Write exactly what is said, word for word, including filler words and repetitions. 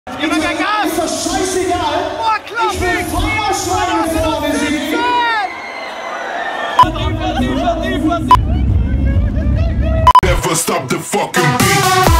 Immer kein Gas! Ist das scheißegal! Boah, Ich will Feuerschweine vorne sehen! Tiefer, tiefer, tiefer! Never stop the fucking beat.